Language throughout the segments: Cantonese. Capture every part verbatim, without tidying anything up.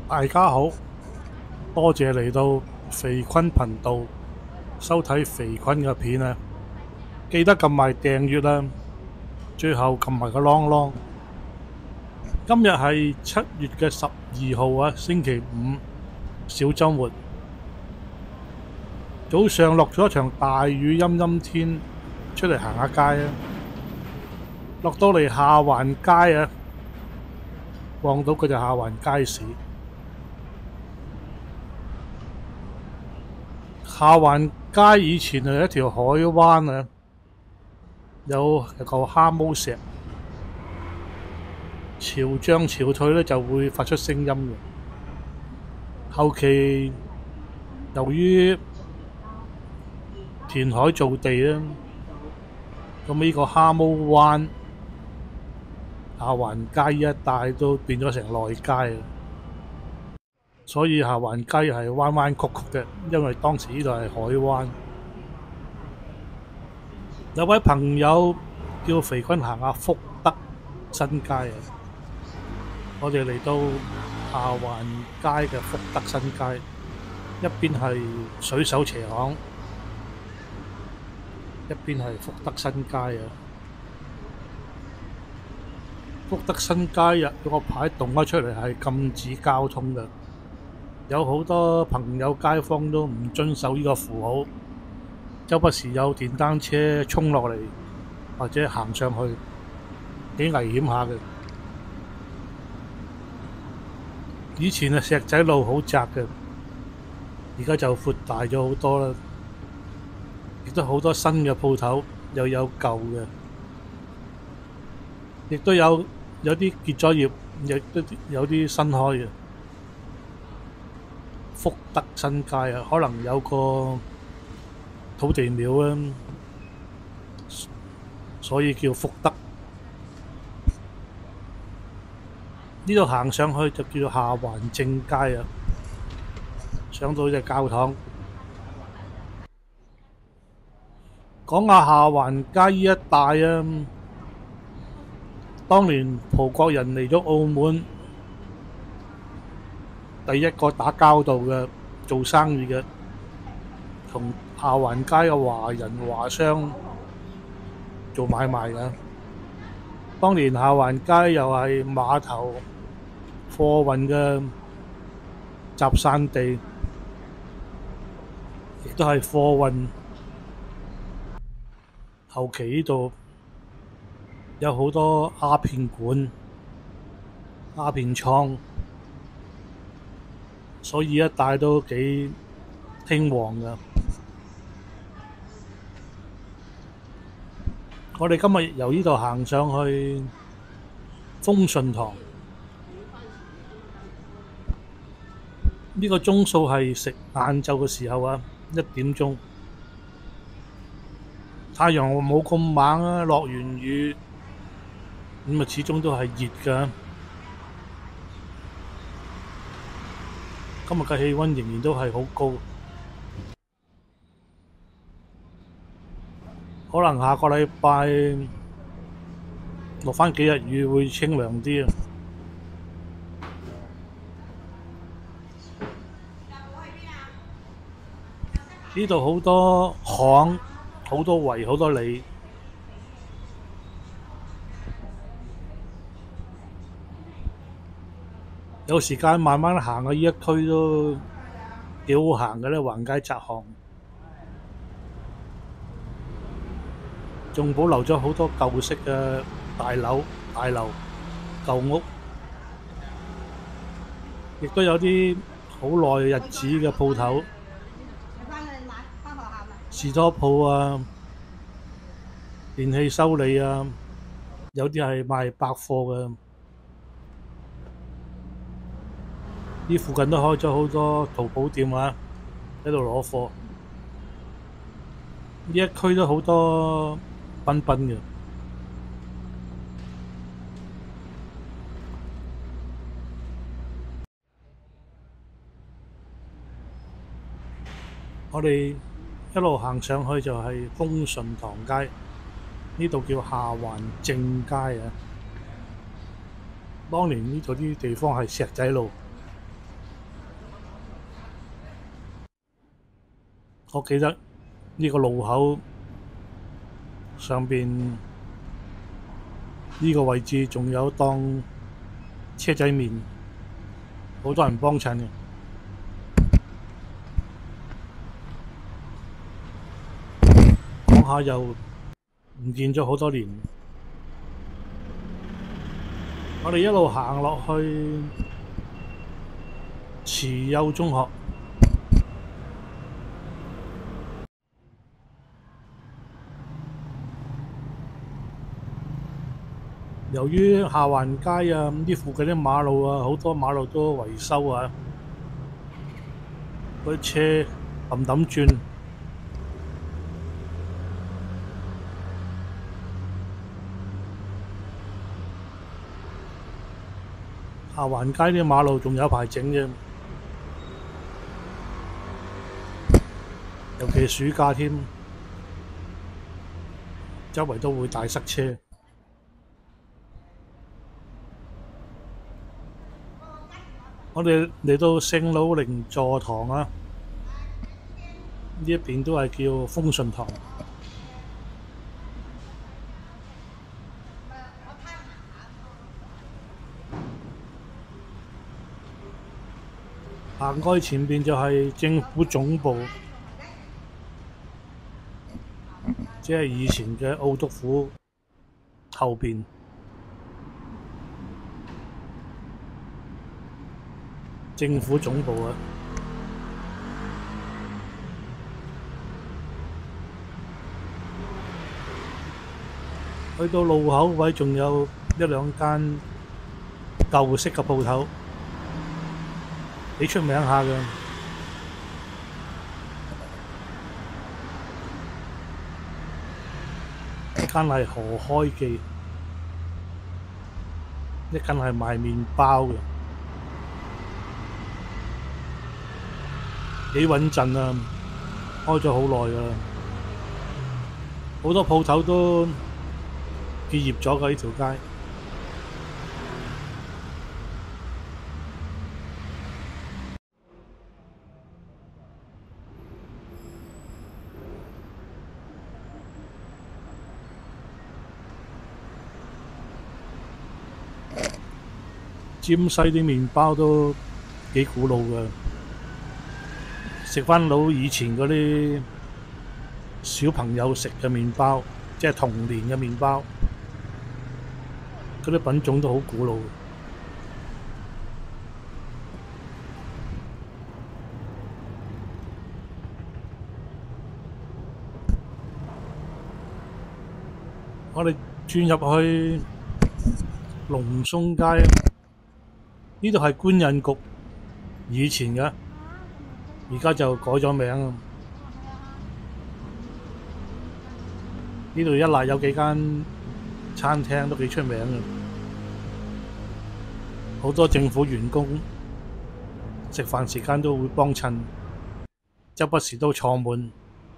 大家好，多謝嚟到肥坤頻道收睇肥坤嘅片啊！記得撳埋訂閱啦，最後撳埋個啷啷。今日係七月嘅十二號啊，星期五小週末。早上落咗一場大雨，陰陰天，出嚟行下街啊！落到嚟下環街啊，望到佢就下環街市。下環街以前係一條海灣啊，有一嚿蝦毛石，潮漲潮退咧就會發出聲音嘅。後期由於填海造地咧，咁呢個蝦毛灣、下環街呢一帶都變咗成內街啊！所以下環街係彎彎曲曲嘅，因為當時呢度係海灣。有位朋友叫肥坤行下福德新街啊，我哋嚟到下環街嘅福德新街，一邊係水手斜巷，一邊係福德新街啊。福德新街有個牌動咗出嚟係禁止交通嘅。有好多朋友街坊都唔遵守呢個符號，周不時有電單車衝落嚟或者行上去，幾危險下嘅。以前啊石仔路好窄嘅，而家就闊大咗好多啦，亦都好多新嘅鋪頭，又有舊嘅，亦都有有啲結咗業，亦都有啲新開嘅。福德新街啊，可能有個土地廟啊，所以叫福德。呢度行上去就叫做下環正街啊，上到隻教堂。講下下環街呢一帶啊，當年葡國人嚟咗澳門，第一個打交道嘅做生意嘅，同下環街嘅華人華商做買賣嘅。當年下環街又係碼頭貨運嘅集散地，亦都係貨運。後期呢度有好多鴉片館、鴉片倉，所以一帶都幾興旺㗎。我哋今日由呢度行上去豐順堂，呢個鐘數係食晏晝嘅時候啊，一點鐘。太陽冇咁猛啊，落完雨咁啊，始終都係熱㗎。今日嘅氣溫仍然都係好高，可能下個禮拜落返幾日雨會清涼啲啊！呢度好多巷，好多圍，好多里。有時間慢慢行嘅呢一區都幾好行嘅咧，橫街窄巷，仲保留咗好多舊式嘅大樓、大樓、舊屋，亦都有啲好耐日子嘅鋪頭，士多鋪啊、電器修理啊，有啲係賣百貨嘅。呢附近都開咗好多淘寶店啊，喺度攞貨。呢一區都好多賓賓嘅。我哋一路行上去就係豐順堂街，呢度叫下環正街啊。當年呢度啲地方係石仔路。 我記得呢個路口上邊呢個位置仲有檔車仔麵，好多人幫襯嘅。講下又唔見咗好多年，我哋一路行落去慈幼中學。由於下環街啊，咁啲附近啲馬路啊，好多馬路都維修啊，嗰啲車揼揼轉。下環街啲馬路仲有排整嘅，尤其暑假添，周圍都會大塞車。我哋嚟到聖老靈座堂啊，呢一邊都係叫豐順堂。行過去前邊就係政府總部，即係以前嘅澳督府後邊。政府總部啊，去到路口位仲有一兩間舊式嘅鋪頭，幾出名下嘅。一間係何開記，一間係賣麵包嘅。幾穩陣啊！開咗好耐㗎啦，好多鋪頭都結業咗㗎呢條街。尖西啲麵包都幾古老㗎。食返到以前嗰啲小朋友食嘅麵包，即係童年嘅麵包，嗰啲品種都好古老。我哋轉入去龍松街，呢度係觀印局以前嘅。而家就改咗名。呢度一嚟有幾間餐廳都幾出名嘅，好多政府員工食飯時間都會幫襯，周不時都坐滿。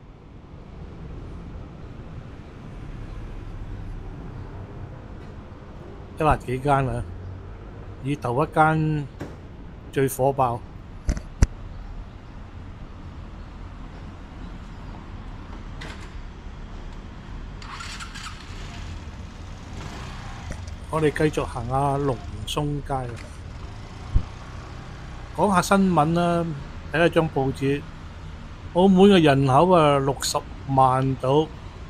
一嚟幾間啦，以頭一間最火爆。我哋繼續行下龍松街，講下新聞啦。睇下張報紙，澳門嘅人口啊六十萬到，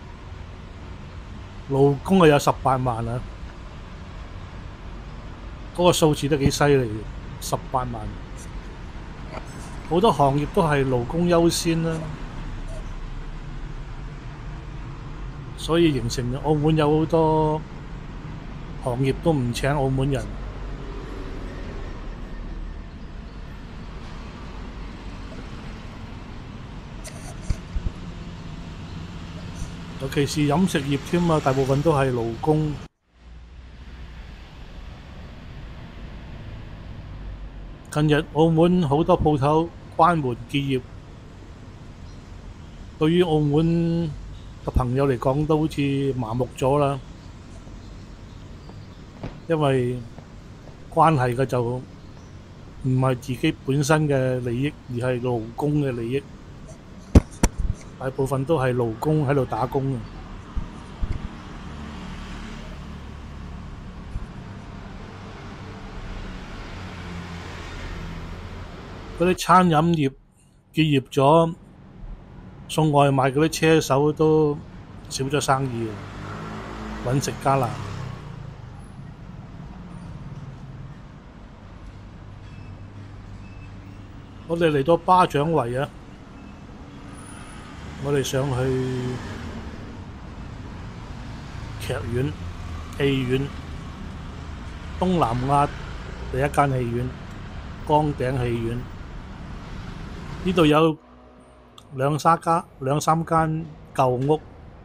勞工啊有十八萬啊，嗰個數字都幾犀利，十八萬。好多行業都係勞工優先啦，所以形成澳門有好多行業都唔請澳門人，尤其是飲食業添啊，大部分都係勞工。近日澳門好多鋪頭關門結業，對於澳門嘅朋友嚟講都好似麻木咗啦。因為關係嘅就唔係自己本身嘅利益，而係勞工嘅利益。 大部分都係勞工喺度打工嘅。嗰啲餐飲業結業咗，送外賣嗰啲車手都少咗生意，揾食艱難。我哋嚟到巴掌圍啊！我哋上去劇院、戲院，東南亞第一間戲院，崗頂戲院。呢度有兩三間兩三間舊屋，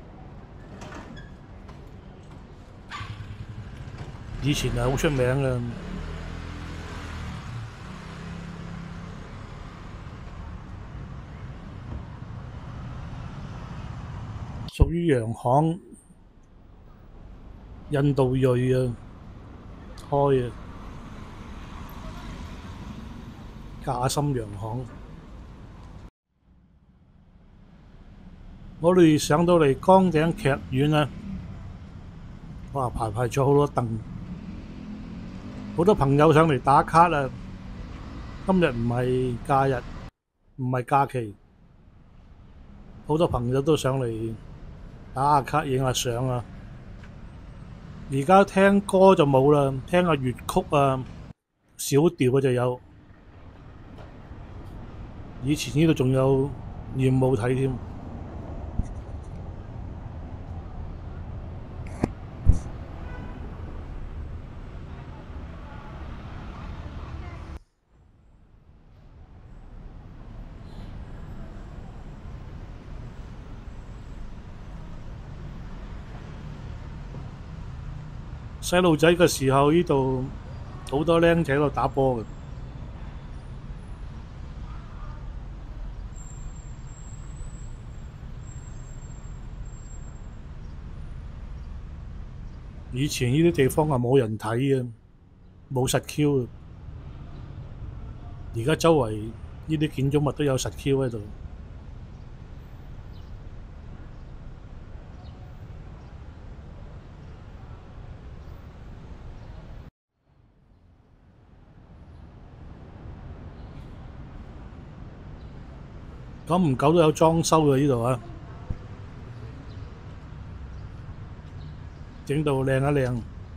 以前係好出名嘅。屬於洋行，印度裔啊開啊，架心洋行。我哋上到嚟崗頂劇院啊，哇排排咗好多凳，好多朋友上嚟打卡啊！今日唔係假日，唔係假期，好多朋友都上嚟打下卡、影下相啊！而家聽歌就冇啦，聽下粵曲啊、小調嘅就有。以前呢度仲有艷舞睇添。細路仔嘅時候，呢度好多僆仔喺度打波嘅。以前呢啲地方係冇人睇嘅，冇實 Q 嘅。而家周圍呢啲建築物都有實 Q 喺度。久唔久都有裝修嘅呢度啊，整到靚一靚。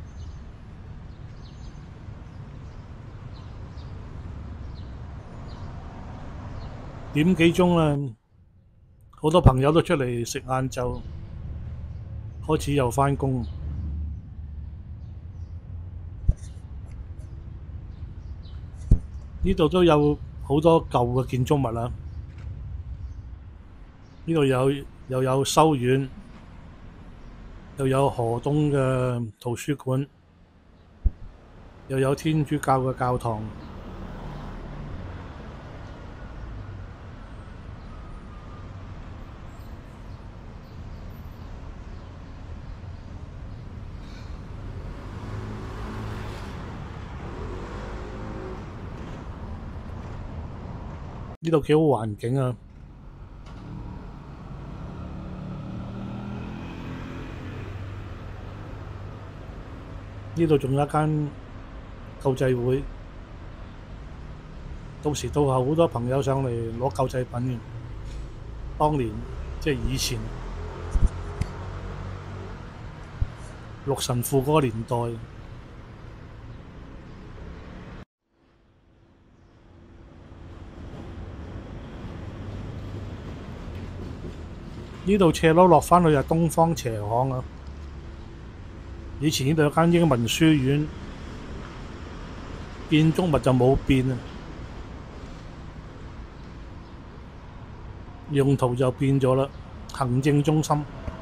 點幾鐘啦，好多朋友都出嚟食晏晝，開始又返工。呢度都有好多舊嘅建築物啦。呢度有又有修院，又有河東嘅圖書館，又有天主教嘅教堂。呢度幾好環境啊！呢度仲有一間救濟會，到時到後好多朋友上嚟攞救濟品嘅。當年即係以前陸神父嗰個年代，呢度斜路落返去就東方斜巷啊！以前呢度有間英文書院，建築物就冇變啊，用途就變咗啦，行政中心。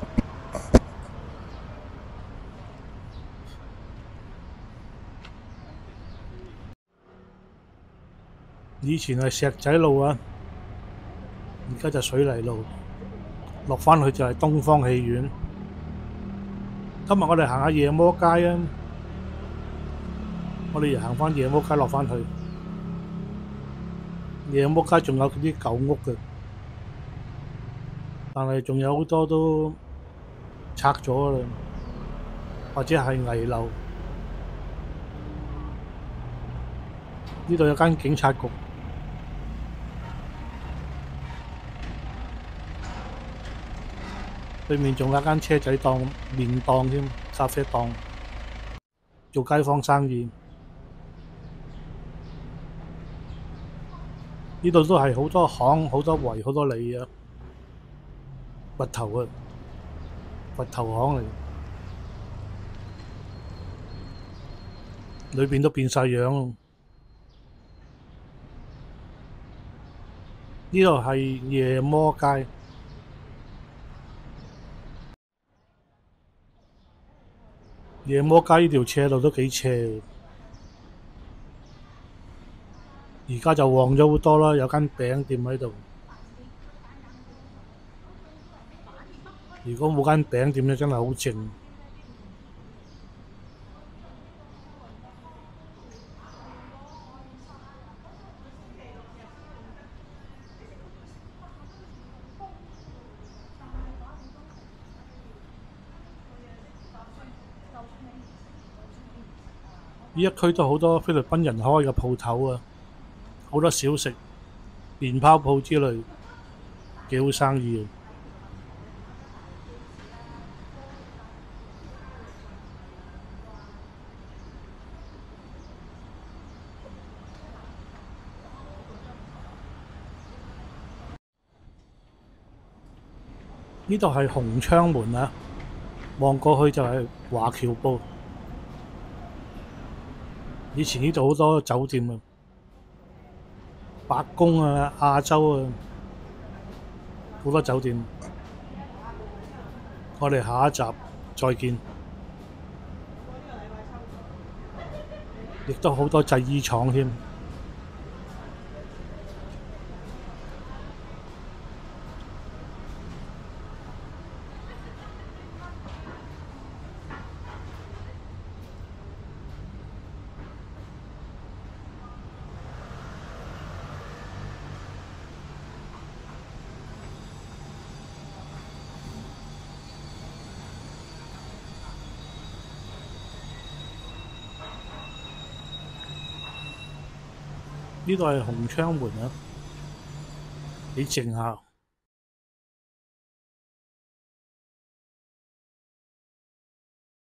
以前係石仔路啊，而家就水泥路，落返去就係東方戲院。今日我哋行下夜魔街啊！我哋行返夜魔街落返去，夜魔街仲有啲舊屋嘅。 但係仲有好多都拆咗啦，或者係危樓。呢度有間警察局，對面仲有間車仔檔、麵檔添，咖啡檔，做街坊生意。呢度都係好多巷、好多圍、好多里啊，掘頭啊，掘頭巷嚟，裏邊都變晒樣。呢度係夜魔街，夜魔街呢條斜路都幾斜，而家就旺咗好多啦，有間餅店喺度。如果冇間餅店咧，真係好靜。呢一區都好多菲律賓人開嘅鋪頭啊，好多小食、麵包鋪之類，幾好生意啊！呢度係紅窗門啊，望過去就係華僑報。以前呢度好多酒店啊，白宮啊、亞洲啊，好多酒店。我哋下一集再見。亦都好多製衣廠添。呢度係紅窗門啊，幾靜下。